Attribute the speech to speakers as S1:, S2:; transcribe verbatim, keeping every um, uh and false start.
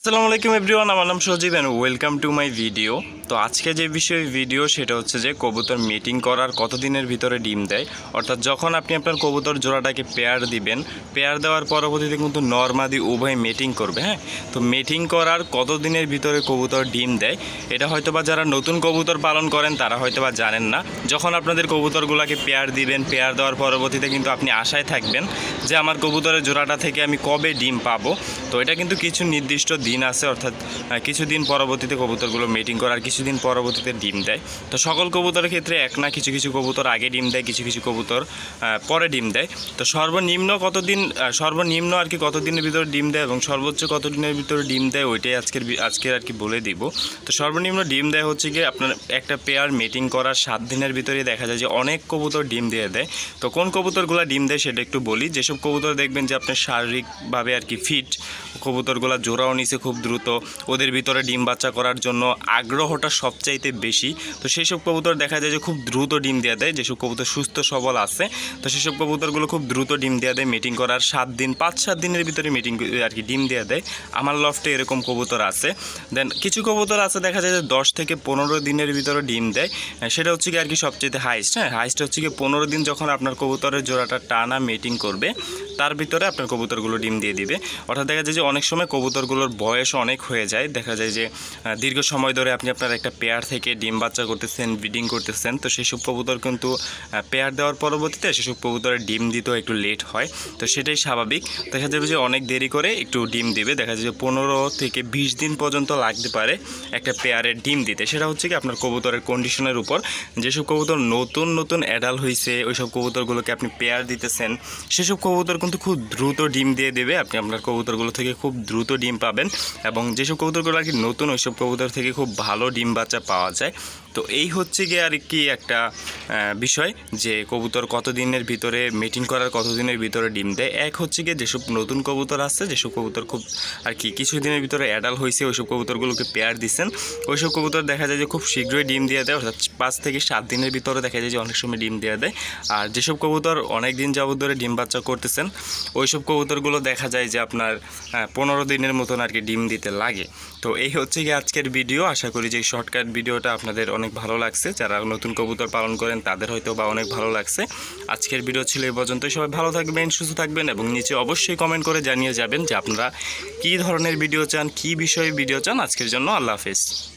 S1: আসসালামু আলাইকুম এভরিওয়ান, আমার নাম Sajib and welcome to my video. তো আজকে যে বিষয়ে ভিডিও সেটা হচ্ছে যে কবুতর মিটিং করার কতদিনের ভিতরে ডিম দেয়, অর্থাৎ যখন আপনি আপনার কবুতর জোড়াটাকে পেয়ার দিবেন, পেয়ার দেওয়ার পরবর্তীতে কিন্তু নরমাদি উভয় মিটিং করবে। হ্যাঁ, তো মিটিং করার কতদিনের ভিতরে কবুতর ডিম দেয় এটা হয়তোবা যারা নতুন কবুতর পালন করেন তারা হয়তোবা জানেন না। যখন আপনাদের কবুতরগুলোকে পেয়ার দিবেন, পেয়ার দেওয়ার পরবর্তীতে কিন্তু আপনি আশায় থাকবেন যে আমার কবুতরের জোড়াটা থেকে আমি কবে ডিম পাবো। তো এটা কিন্তু কিছু নির্দিষ্ট দিন আছে, অর্থাৎ কিছুদিন পরবর্তীতে কবুতরগুলো মিটিং করার কিছুদিন পরবর্তীতে ডিম দেয়। তো সকল কবুতরের ক্ষেত্রে এক না, কিছু কিছু কবুতর আগে ডিম দেয়, কিছু কিছু কবুতর পরে ডিম দেয়। তো সর্বনিম্ন কতদিন, সর্বনিম্ন আর কি কতদিনের ভিতরে ডিম দেয় এবং সর্বোচ্চ কতদিনের ভিতরে ডিম দেয় ওইটাই আজকের আজকের আর কি বলে দিব। তো সর্বনিম্ন ডিম দেয় হচ্ছে কি আপনার একটা পেয়ার মিটিং করার সাত দিনের ভিতরে দেখা যায় যে অনেক কবুতর ডিম দিয়ে দেয়। তো কোন কবুতরগুলো ডিম দেয় সেটা একটু বলি। যেসব কবুতর দেখবেন যে আপনার শারীরিকভাবে আর কি ফিট, কবুতরগুলো জোড়াও নিচে খুব দ্রুত, ওদের ভিতরে ডিম বাচ্চা করার জন্য আগ্রহটা সবচাইতে বেশি, তো সেই সব কবুতর দেখা যায় যে খুব দ্রুত ডিম দেওয়া দেয়। যেসব কবুতর সুস্থ সবল আছে তো সেসব কবুতরগুলো খুব দ্রুত ডিম দেওয়া দেয়, মিটিং করার সাত দিন পাঁচ সাত দিনের ভিতরে মিটিং আর কি ডিম দেওয়া দেয়। আমার লফটে এরকম কবুতর আছে। দেন কিছু কবুতর আছে দেখা যায় যে দশ থেকে পনেরো দিনের ভিতরে ডিম দেয়, সেটা হচ্ছে কি আর কি সবচেয়ে হাইস্ট। হ্যাঁ, হাইস্ট হচ্ছে কি পনেরো দিন যখন আপনার কবুতরের জোড়াটা টানা মিটিং করবে তার ভিতরে আপনার কবুতরগুলো ডিম দিয়ে দিবে। অর্থাৎ দেখা যায় যে অনেক সময় কবুতরগুলোর বয়স অনেক হয়ে যায়, দেখা যায় যে দীর্ঘ সময় ধরে আপনি আপনার একটা পেয়ার থেকে ডিম বাচ্চা করতেছেন, ব্রিডিং করতেছেন, তো সেসব কবুতর কিন্তু পেয়ার দেওয়ার পরবর্তীতে সেসব কবুতরের ডিম দিতেও একটু লেট হয়। তো সেটাই স্বাভাবিক, দেখা যাবে যে অনেক দেরি করে একটু ডিম দিবে, দেখা যায় যে পনেরো থেকে বিশ দিন পর্যন্ত লাগতে পারে একটা পেয়ারের ডিম দিতে। সেটা হচ্ছে কি আপনার কবুতরের কন্ডিশনের উপর। যেসব কবুতর নতুন নতুন অ্যাডাল্ট হয়েছে ওইসব কবুতরগুলোকে আপনি পেয়ার দিতেছেন, সেসব কবুতর কিন্তু খুব দ্রুত ডিম দিয়ে দেবে, আপনি আপনার কবুতরগুলো থেকে খুব দ্রুত ডিম পাবেন। এবং যেসব কবুতরগুলো আর কি নতুন ওইসব কবুতর থেকে খুব ভালো ডিম বাচ্চা পাওয়া যায়। তো এই হচ্ছে গিয়ে আর কি একটা বিষয় যে কবুতর কতদিনের ভিতরে মিটিং করার কতদিনের ভিতরে ডিম দেয়। এক হচ্ছে গিয়ে যেসব নতুন কবুতর আছে, যেসব কবুতর খুব আর কি কিছুদিনের ভিতরে অ্যাডাল্ট হয়েছে ওইসব কবুতরগুলোকে পেয়ার দিচ্ছেন, ওইসব কবুতর দেখা যায় যে খুব শীঘ্রই ডিম দিয়ে দেয়, অর্থাৎ পাঁচ থেকে সাত দিনের ভিতরে দেখা যায় যে অনেক সময় ডিম দিয়ে দেয়। আর যেসব কবুতর অনেক দিন যাবত ধরে ডিম বাচ্চা করতেছেন ওইসব কবুতরগুলো দেখা যায় যে আপনার পনেরো দিনের মতন আর কি ডিম দিতে লাগে। তো এই হচ্ছে গিয়ে আজকের ভিডিও। আশা করি যে শর্টকাট ভিডিওটা আপনাদের অনেক ভালো লাগছে, যারা নতুন কবুতর পালন করেন তাদের হয়তো বা অনেক ভালো লাগছে। আজকের ভিডিও ছিল এই পর্যন্ত। সবাই ভালো থাকবেন, সুস্থ থাকবেন এবং নিচে অবশ্যই কমেন্ট করে জানিয়ে যাবেন যে আপনারা কী ধরনের ভিডিও চান, কী বিষয়ে ভিডিও চান। আজকের জন্য আল্লাহ হাফেজ।